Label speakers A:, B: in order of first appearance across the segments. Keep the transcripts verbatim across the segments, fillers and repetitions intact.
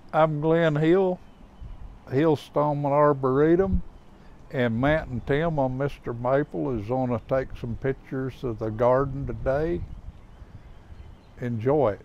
A: I'm Glenn Hill, Hillstone Arboretum, and Matt and Tim on Mister Maple is going to take some pictures of the garden today. Enjoy it.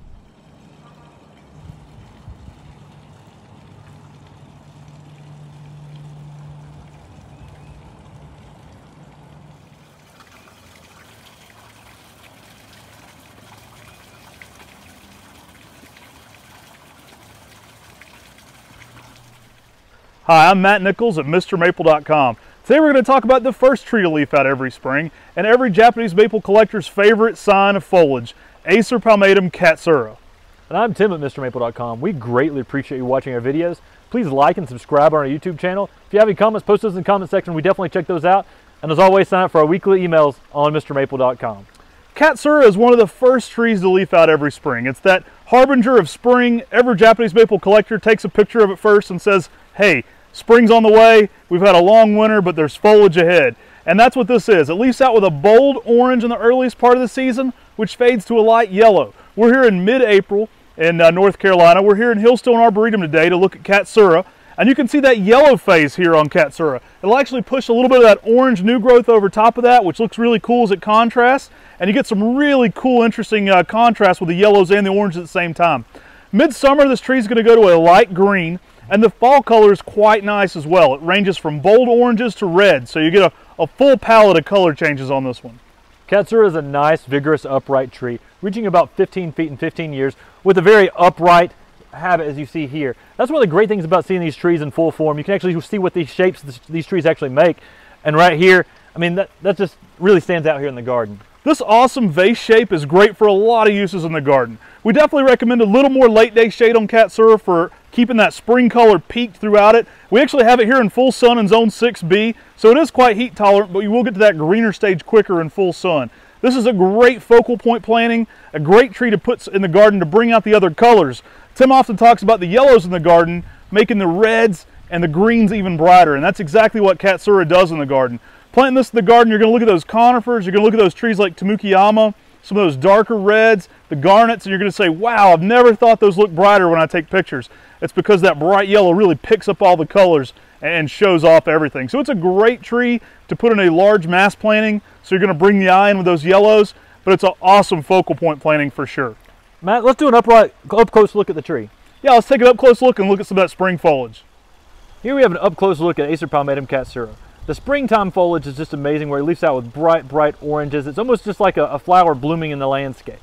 B: Hi, I'm Matt Nichols at Mr Maple dot com. Today we're going to talk about the first tree to leaf out every spring and every Japanese maple collector's favorite sign of foliage, Acer palmatum Katsura.
C: And I'm Tim at Mr Maple dot com. We greatly appreciate you watching our videos. Please like and subscribe on our YouTube channel. If you have any comments, post those in the comment section. We definitely check those out. And as always, sign up for our weekly emails on Mr Maple dot com.
B: Katsura is one of the first trees to leaf out every spring. It's that harbinger of spring. Every Japanese maple collector takes a picture of it first and says, hey, spring's on the way, we've had a long winter, but there's foliage ahead. And that's what this is. It leaves out with a bold orange in the earliest part of the season, which fades to a light yellow. We're here in mid-April in uh, North Carolina. We're here in Hillstone Arboretum today to look at Katsura. And you can see that yellow phase here on Katsura. It'll actually push a little bit of that orange new growth over top of that, which looks really cool as it contrasts. And you get some really cool, interesting uh, contrast with the yellows and the orange at the same time. Midsummer, this tree is going to go to a light green. And the fall color is quite nice as well. It ranges from bold oranges to red, so you get a, a full palette of color changes on this one.
C: Katsura is a nice, vigorous, upright tree, reaching about fifteen feet in fifteen years, with a very upright habit as you see here. That's one of the great things about seeing these trees in full form. You can actually see what these shapes this, these trees actually make. And right here, I mean, that, that just really stands out here in the garden.
B: This awesome vase shape is great for a lot of uses in the garden. We definitely recommend a little more late day shade on Katsura for keeping that spring color peaked throughout it. We actually have it here in full sun in zone six B, so it is quite heat tolerant, but you will get to that greener stage quicker in full sun. This is a great focal point planting, a great tree to put in the garden to bring out the other colors. Tim often talks about the yellows in the garden, making the reds and the greens even brighter, and that's exactly what Katsura does in the garden. Planting this in the garden, you're going to look at those conifers, you're going to look at those trees like Tamukiyama, some of those darker reds, the garnets, and you're going to say, wow, I've never thought those look brighter when I take pictures. It's because that bright yellow really picks up all the colors and shows off everything. So it's a great tree to put in a large mass planting, so you're going to bring the eye in with those yellows, but it's an awesome focal point planting for sure.
C: Matt, let's do an upright, up close look at the tree.
B: Yeah, let's take an up close look and look at some of that spring foliage.
C: Here we have an up close look at Acer palmatum Katsura. The springtime foliage is just amazing, where it leaves out with bright, bright oranges. It's almost just like a, a flower blooming in the landscape.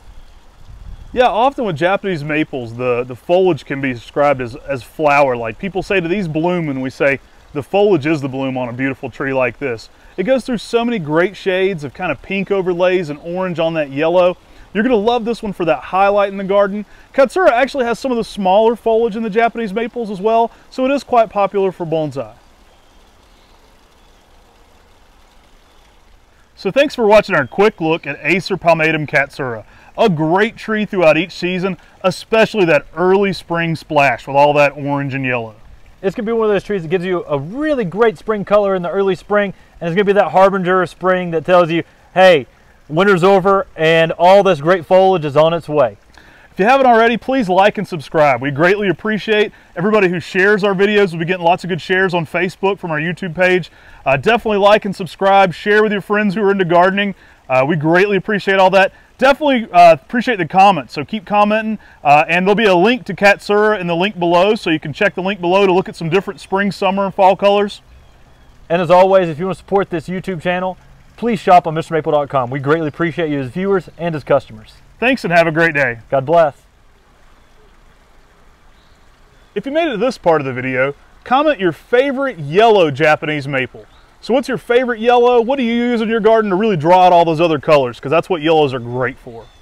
B: Yeah, often with Japanese maples, the, the foliage can be described as, as flower-like. People say, do these bloom? And we say, the foliage is the bloom on a beautiful tree like this. It goes through so many great shades of kind of pink overlays and orange on that yellow. You're going to love this one for that highlight in the garden. Katsura actually has some of the smaller foliage in the Japanese maples as well, so it is quite popular for bonsai. So thanks for watching our quick look at Acer palmatum Katsura. A great tree throughout each season, especially that early spring splash with all that orange and yellow.
C: It's going to be one of those trees that gives you a really great spring color in the early spring, and it's going to be that harbinger of spring that tells you, hey, winter's over and all this great foliage is on its way.
B: If you haven't already, please like and subscribe. We greatly appreciate everybody who shares our videos. We'll be getting lots of good shares on Facebook from our YouTube page. Uh, definitely like and subscribe. Share with your friends who are into gardening. Uh, we greatly appreciate all that. Definitely uh, appreciate the comments, so keep commenting. Uh, and there'll be a link to Katsura in the link below, so you can check the link below to look at some different spring, summer, and fall colors.
C: And as always, if you want to support this YouTube channel, please shop on Mr Maple dot com. We greatly appreciate you as viewers and as customers.
B: Thanks and have a great day.
C: God bless.
B: If you made it to this part of the video, comment your favorite yellow Japanese maple. So what's your favorite yellow? What do you use in your garden to really draw out all those other colors? Because that's what yellows are great for.